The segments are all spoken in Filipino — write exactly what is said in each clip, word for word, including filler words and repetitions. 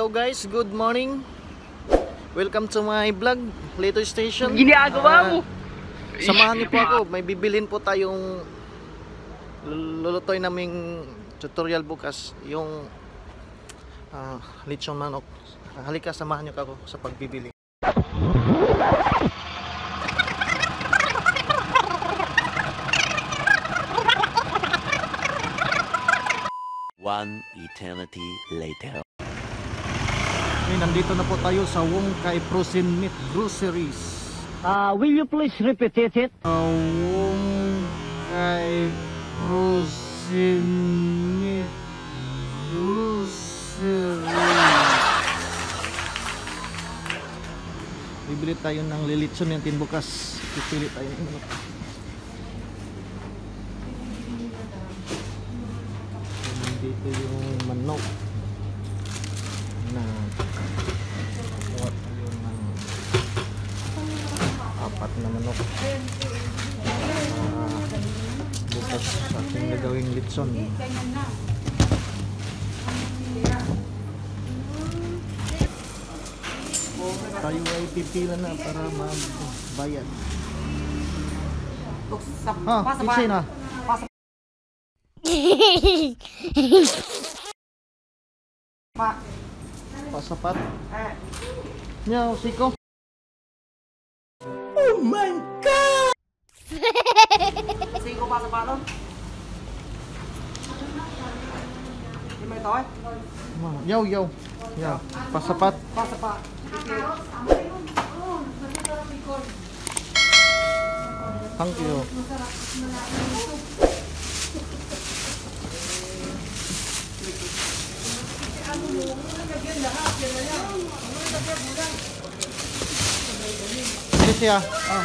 guys, good morning. Welcome to my vlog, Lito Station. Ginagawa mo? Uh, samahan niyo po ako, may bibilin po tayong lulutoy naming tutorial bukas, yung uh, lechon manok. Halika, samahan niyo ako sa pagbibili. One eternity later. Okay, nandito na po tayo sa Wong Kai Frozen Meat Groceries. Uh, will you please repeat it? Uh, Wong Kai Frozen Meat Groceries. Bibili tayo ng lilitson natin bukas. Pipili tayo ng manok. Dito yung manok na kuha tayo ng apat na manok uh, bukas sa ating gagawing litson. Tayo ay pipila na para magbayad. Ah, pizza na. Pa. Pasapat. Eh. Nyaw, siko. Oh my God! Siko pa sa palon? Di may ito eh? Yaw, yaw. Yaw. Pasapat. Pasapat. Thank you. Ini siya. Ah.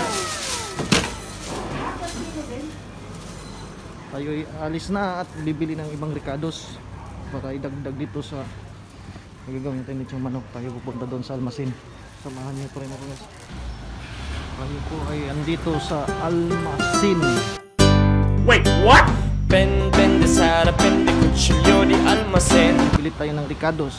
Tayo alis na at bibili ng ibang ricados para idagdag dito sa magagawin natin itong manok. Tayo pupunta doon sa almasin. Samahan niyo po rin ako guys. Tayo po ay andito sa almasin. Wait, what? Ben, ben de Sara, ben de Cuchillo di almacén. Bili tayo ng ricados.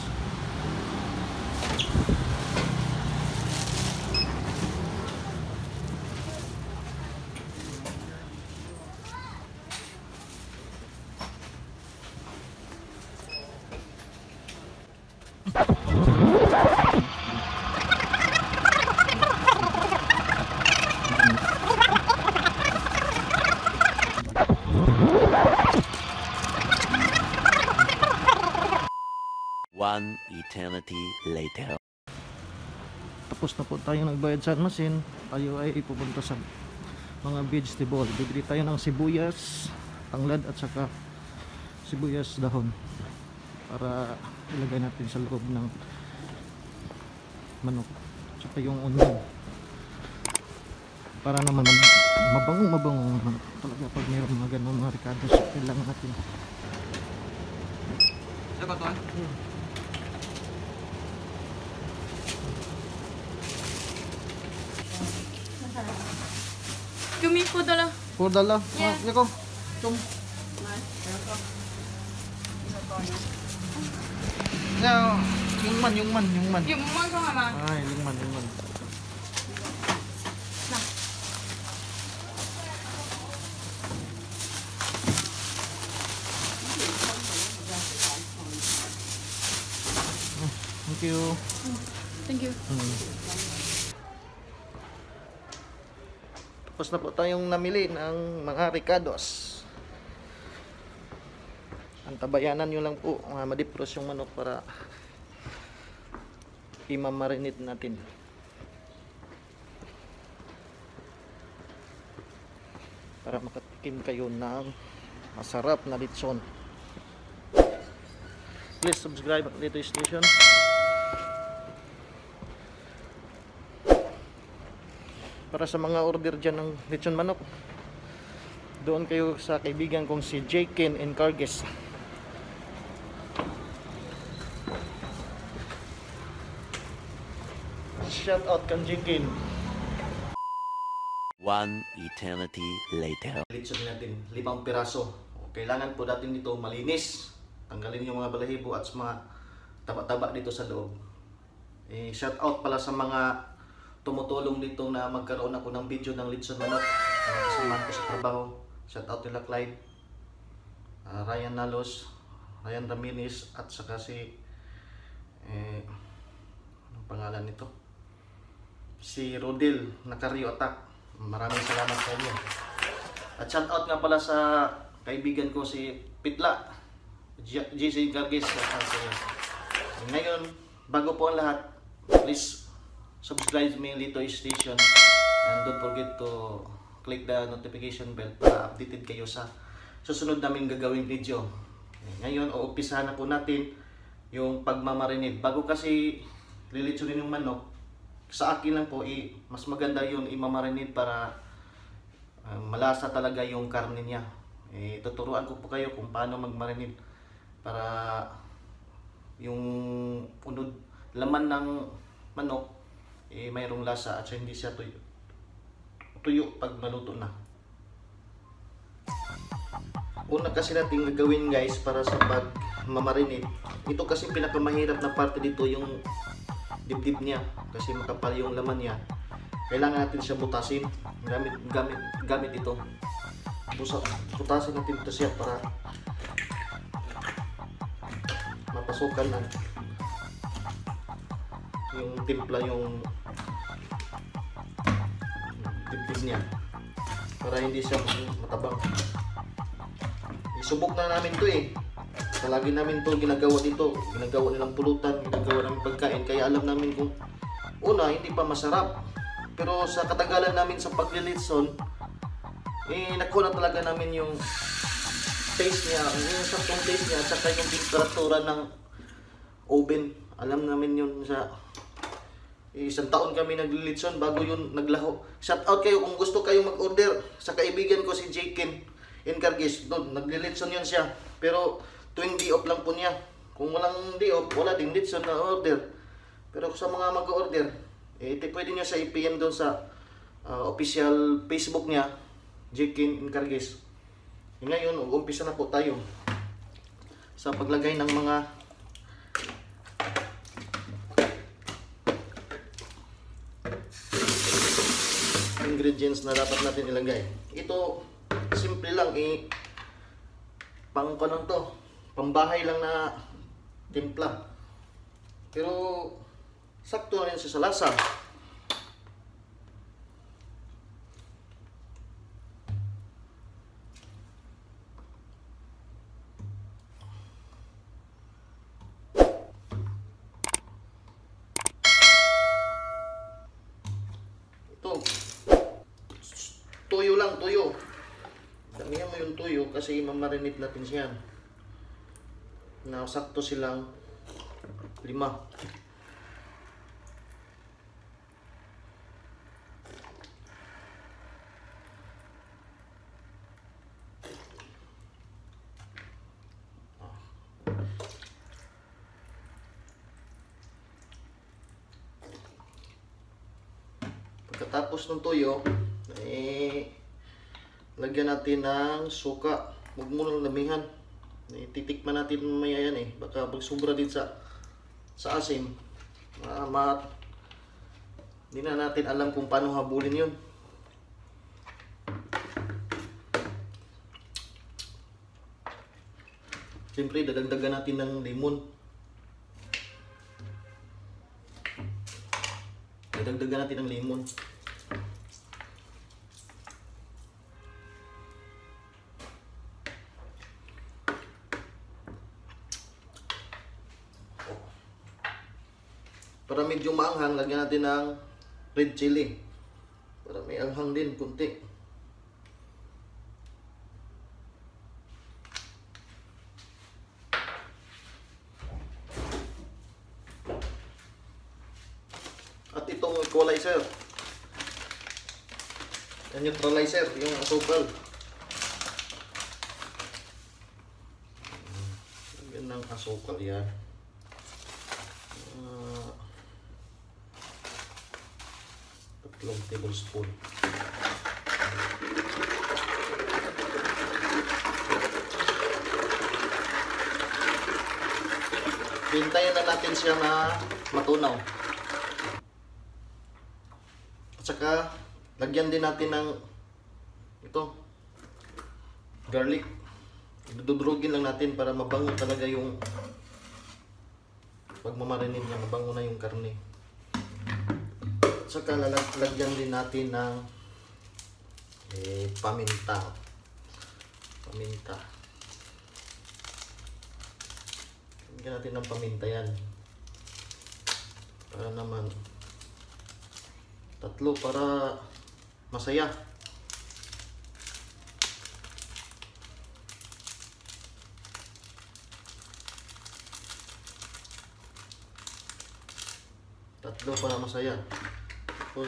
One eternity later. Tapos na po tayo nagbayad sa almasin. Tayo ay ipupunta sa mga vegetable. Bibili tayo ng sibuyas, tanglad at saka sibuyas dahon para ilagay natin sa loob ng manok. Saka yung onion para naman mabangong mabangong manok talaga pag mayroon mga ganun mga ricados. Kailangan natin. Ano ba ito eh? Hmm. Kumi po dala. Puro dala. Yeah. Ah, yako. Tum. Yeah, yung man, yung man, yung man. Yung mga ka nga. Ay, yung man, yung man. Na. Thank you. Thank you. Hmm. Tapos na po tayong namili ng mga ricados. Antabayanan nyo lang po, uh, madipros yung manok para imamarinate natin. Para makatikim kayo ng masarap na lechon. Please subscribe at Lito Station. Para sa mga order dyan ng lechon manok, doon kayo sa kaibigan kong si Jayken and Carges. Shout out kang Jayken. One eternity later. Lechon natin, limang piraso. Kailangan po natin dito malinis. Tanggalin yung mga balahibo at mga taba-taba dito sa loob. Eh, shout out pala sa mga tumutulong dito na magkaroon ako ng video ng Litson Manok. Uh, kasama ko sa trabaho. Shout out nila Clyde, uh, Ryan Nalos, Ryan Ramirez, at saka si eh, anong pangalan nito? Si Rodel Nakario Attack. Maraming salamat sa inyo. At shout out nga pala sa kaibigan ko si Pitla, J C Gargis. Ngayon, bago po ang lahat, please subscribe me Lito Station and don't forget to click the notification bell para updated kayo sa susunod namin gagawing video. Ngayon, uumpisahan na po natin yung pagmamarinate. Bago kasi lilitsunin yung manok, sa akin lang po, eh, mas maganda yun imamarinate para uh, malasa talaga yung karne niya. Eh, tuturuan ko po kayo kung paano magmarinate para yung unod laman ng manok eh mayroong lasa at hindi siya tuyo tuyo pag maluto na. Una kasi natin gagawin guys para sa pag mamarinate, ito kasi pinakamahirap na parte dito yung dibdib niya kasi makapal yung laman niya. Kailangan natin siya butasin gamit gamit gamit ito. Busa, butasin natin ito siya para mapasukan ng yung timpla yung dibdib niya para hindi siya matabang. Isubok na namin to eh. Palagi namin to ginagawa dito, ginagawa nilang pulutan, ginagawa namin pagkain, kaya alam namin kung una hindi pa masarap, pero sa katagalan namin sa paglilitson eh nakuha na talaga namin yung taste niya, yung saktong taste niya at saka yung temperatura ng oven. Alam namin yun sa isang taon kami naglilitson bago yun naglaho. Shout out kayo kung gusto kayong mag-order sa kaibigan ko si Jaken Incargis. Doon naglilitson yun siya, pero tuwing day off lang po niya. Kung walang day off, wala ding litson na order. Pero sa mga mag-order, eh pwede niyo sa i-P M doon sa uh, official Facebook niya, Jaken Incargis. Ngayon, umpisa na po tayo sa paglagay ng mga ingredients na dapat natin ilagay. Ito, simple lang eh. Pang kanon to, pambahay lang na timpla. Pero sakto na rin siya sa lasa. Tuyo lang, tuyo. Damihan mo yung tuyo kasi mamarinate natin siya. Na sakto silang lima. Pagkatapos ng tuyo, eh, lagyan natin ng suka. Huwag mo lang damihan. Eh, titikman natin mamaya yan eh. Baka pag sobra din sa sa asim, ma, ma hindi na natin alam kung paano habulin yun. Siyempre, dadagdagan natin ng lemon. Dadagdagan natin ng lemon. Para medyo maanghang, lagyan natin ng red chili. Para may anghang din, kunti. At itong equalizer. Yan yung neutralizer, yung asukal. Lagyan ng asukal yan. Uh, tatlong tablespoon. Hintayin na natin siya na matunaw. At saka, lagyan din natin ng ito, garlic. Dudurugin lang natin para mabango talaga yung pagmamarinate niya, mabango na yung karne. At saka lalagyan din natin ng eh, paminta. Paminta. Lagyan natin ng paminta yan. Para naman tatlo para masaya. Tatlo para masaya. Tapos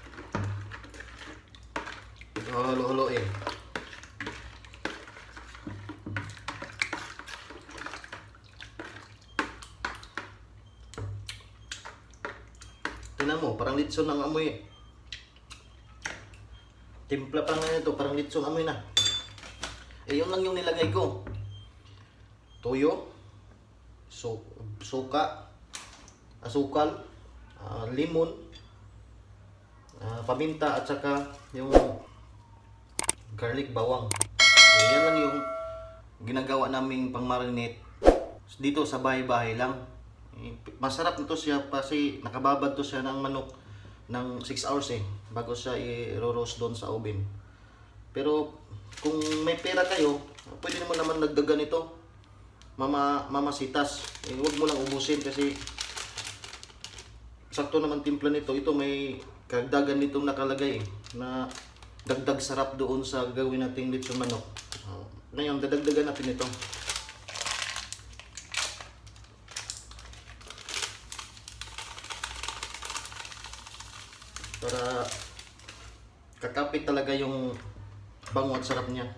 halo-haloin. Tingnan mo, parang litson ang amoy. Timpla pa nga ito, parang litson amoy na. Eh, yun lang yung nilagay ko. Toyo, so, suka, asukal, uh, limon, uh, paminta, at saka yung garlic bawang. So, yan lang yung ginagawa naming pang-marinate dito sa bahay-bahay lang. Masarap nito siya kasi nakababad to siya ng manok ng six hours eh bago siya i-roast doon sa oven. Pero kung may pera kayo, pwede mo naman nagdagan ito, mama mamasitas. Eh, huwag mo lang ubusin kasi sakto naman timpla nito. Ito may karagdagan nitong nakalagay eh, na dagdag sarap doon sa gagawin nating lechon manok. Uh, ngayon dadagdagan natin ito. Para kakapit talaga yung bango at sarap niya.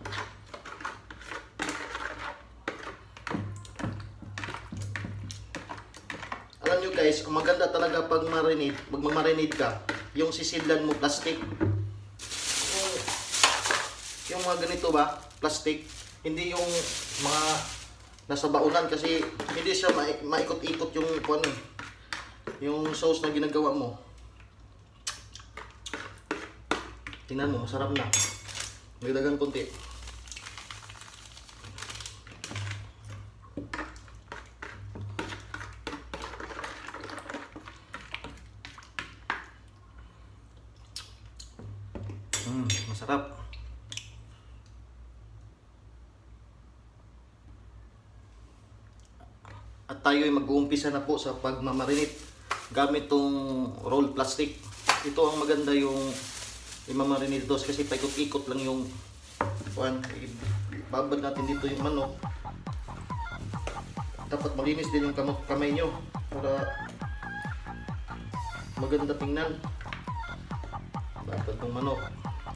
Alam nyo guys, ang maganda talaga pag marinate, pag marinate ka, yung sisildan mo plastic. Yung, yung mga ganito ba, plastic, hindi yung mga nasa baunan kasi hindi siya ma maikot-ikot yung ano, yung sauce na ginagawa mo. Tingnan mo, masarap na. Magdagan konti. Hmm, masarap. At tayo ay mag-uumpisa na po sa pagmamarinate gamit tong roll plastic. Ito ang maganda yung imamarinate dos kasi paikot-ikot lang yung kuan. Babad natin dito yung manok. Dapat malinis din yung kamay nyo para maganda tingnan. Babad ng manok.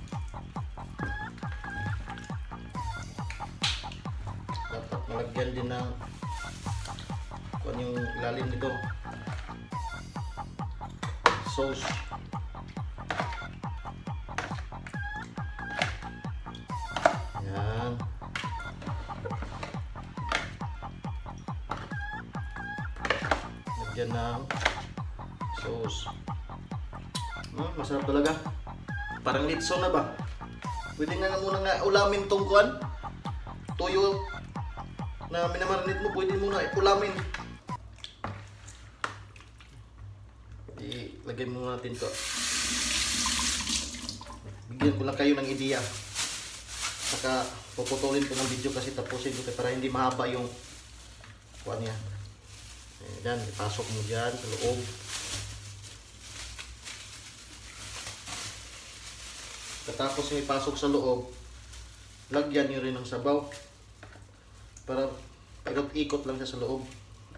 Dapat malagyan din ng kuan yung ilalim nito, sauce. Yan. Lagyan ng sauce. Hmm, masarap talaga. Parang litson na ba? Pwede nga na muna nga ulamin tong kuan. Tuyo na minamarinate mo, pwede muna ulamin. Ilagay muna natin to. Bigyan ko lang kayo ng ideya. Saka puputulin ko ng video kasi tapusin ko para hindi mahaba yung kuha niya. Ayan, ipasok mo dyan sa loob. Katapos yung ipasok sa loob, lagyan nyo rin ng sabaw para ikot-ikot lang siya sa loob.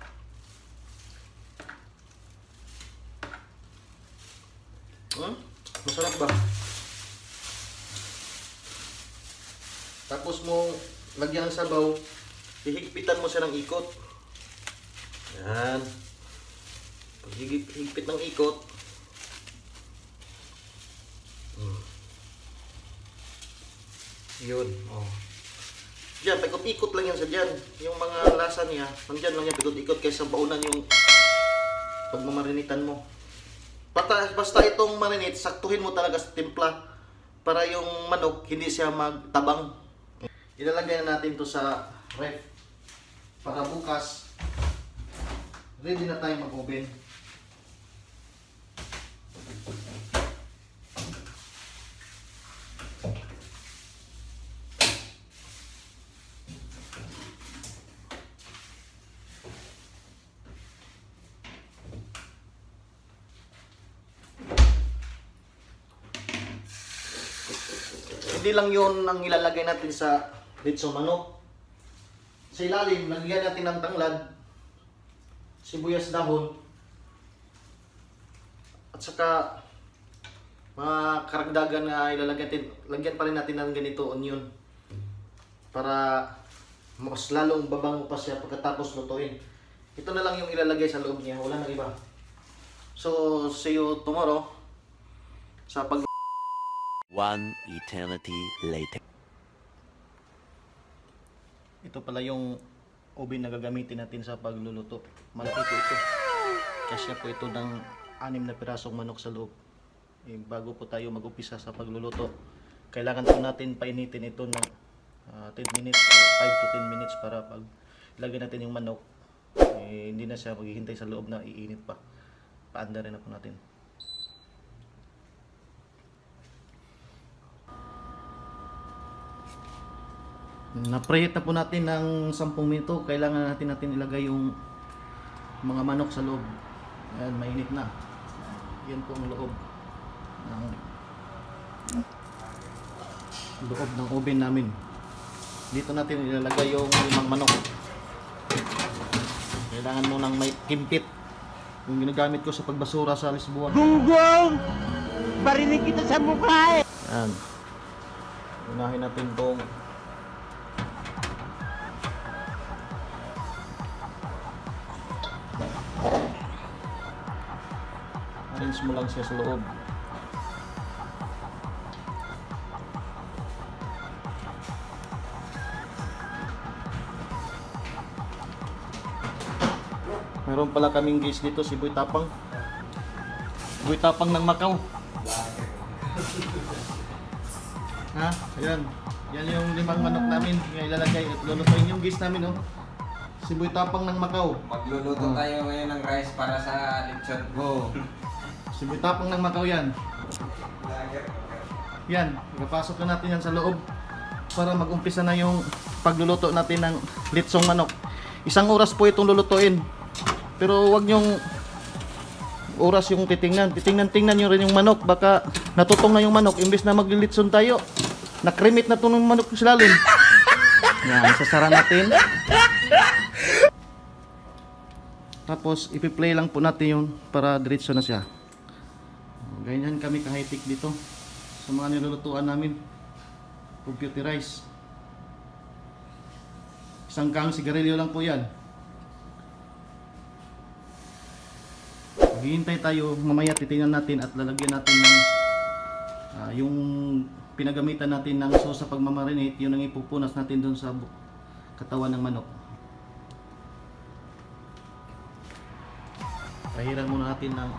Hmm? Masarap ba? Tapos mo lagyan ng sabaw, hihigpitan mo siya ng ikot. Yan. Pag higpit ng ikot, hmm. Yun. Oh. Diyan, paikot-ikot lang yan sa dyan. Yung mga lasa niya, nandyan lang yan, paikot-ikot kaysa baunan yung pagmamarinitan mo. Basta, basta itong marinate, saktuhin mo talaga sa timpla para yung manok hindi siya magtabang. Ilalagay na natin to sa ref para bukas ready na tayo mag-oven. Hindi lang yun ang ilalagay natin sa litso manok. Sa ilalim, lagyan natin ng tanglad, sibuyas dahon, at saka mga karagdagan na ilalagay natin. Lagyan pa rin natin ng ganito, onion, para mas lalong babango pa siya pagkatapos lutuin. Ito na lang yung ilalagay sa loob niya, wala na iba. So, see you tomorrow sa pag One eternity later. Ito pala yung oven na gagamitin natin sa pagluluto. Malaki po ito. Kasya po ito ng anim na pirasong manok sa loob. Eh, bago po tayo mag-upisa sa pagluluto, kailangan po natin painitin ito ng uh, ten minutes o five to ten minutes para pag ilagay natin yung manok, eh, hindi na siya maghihintay sa loob na iinit pa. Paanda rin na po natin. Na-preheat na po natin ng sampung minuto. Kailangan natin natin ilagay yung mga manok sa loob. Ayan, mainit na. Yan po ang loob ng loob ng oven namin. Dito natin ilalagay yung limang manok. Kailangan mo nang may kimpit. Yung ginagamit ko sa pagbasura sa Lisboa. Gunggong! Barinig kita sa mukha eh! Ayan. Unahin natin itong arrange mo lang siya sa loob. Meron pala kaming guys dito, si Boy Tapang. Boy Tapang ng Macau. Ha? Ayan. Yan yung limang manok namin. Yung ilalagay at lulutuin yung guys namin, oh. Si Boy Tapang ng Macau. Magluluto Oh. tayo ngayon ng rice para sa lechon. Oh. Si Boy Tapang ng Macau yan. Yan, ipapasok na natin yan sa loob para mag-umpisa na yung pagluluto natin ng litsong manok. Isang oras po itong lulutuin. Pero wag nyong oras yung titingnan. Titingnan-tingnan nyo rin yung manok. Baka natutong na yung manok. Imbes na maglilitson tayo, nakremit na itong manok sa lalim. Yan, isasara natin. Tapos ipi-play lang po natin yun para diretso na siya. Ganyan kami ka-high-tech dito sa mga nilulutuan namin. Computerized. Isang kang sigarilyo lang po yan. Maghihintay tayo, mamaya titingnan natin at lalagyan natin ng uh, yung pinagamitan natin ng sauce sa pagmamarinate. Yun ang ipupunas natin doon sa katawan ng manok. Pahiran muna natin ng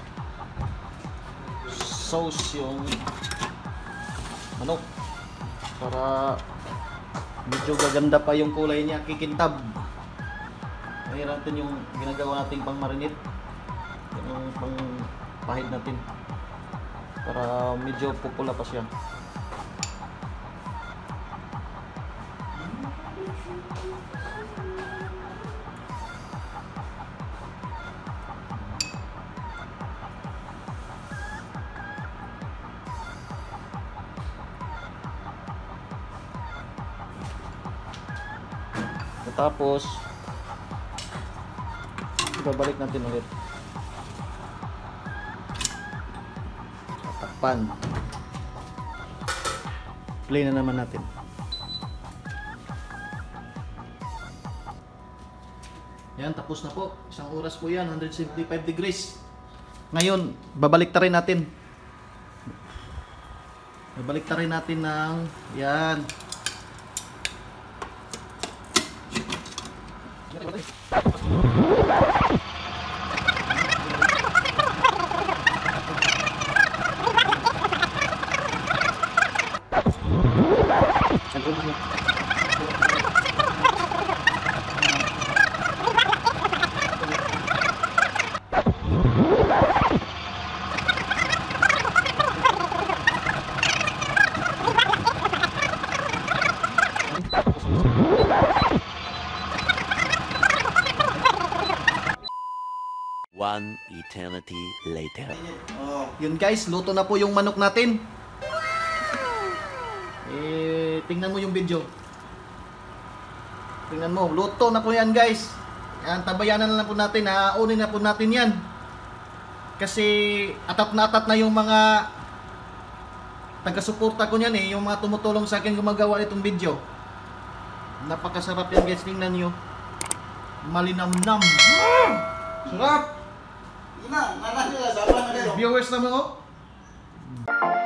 sauce yung manok para medyo gaganda pa yung kulay niya, kikintab. Pahiran natin yung ginagawa nating pang marinate, yung pang pahid natin para medyo pupula pa siya. Tapos ibabalik natin ulit. Tatakpan. Play na naman natin. Yan, tapos na po. Isang oras po yan, one seventy-five degrees. Ngayon, babalik ta rin natin. Babalik ta rin natin ng yan. One eternity later. Yun guys, luto na po yung manok natin. Eh, tingnan mo yung video. Tingnan mo, luto na po yan guys. Yan, tabayanan na lang po natin, haaunin na po natin yan. Kasi atat na atat na yung mga taga-suporta ko niyan eh, yung mga tumutulong sa akin gumagawa itong video. Napakasarap yan guys, tingnan nyo. Malinamnam. Sarap! Na, nana nila, sama na kayo. Viewers naman oh.